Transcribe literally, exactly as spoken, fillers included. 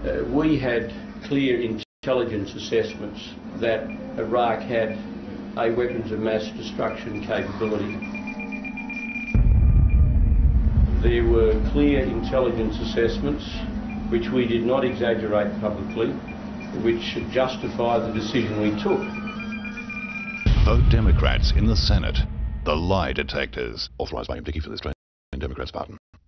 Uh, we had clear intelligence assessments that Iraq had a weapons of mass destruction capability. There were clear intelligence assessments, which we did not exaggerate publicly, which justify the decision we took. Vote Democrats in the Senate. The Lie Detectors. Authorised by M. Dickey for the Australian Democrats Party.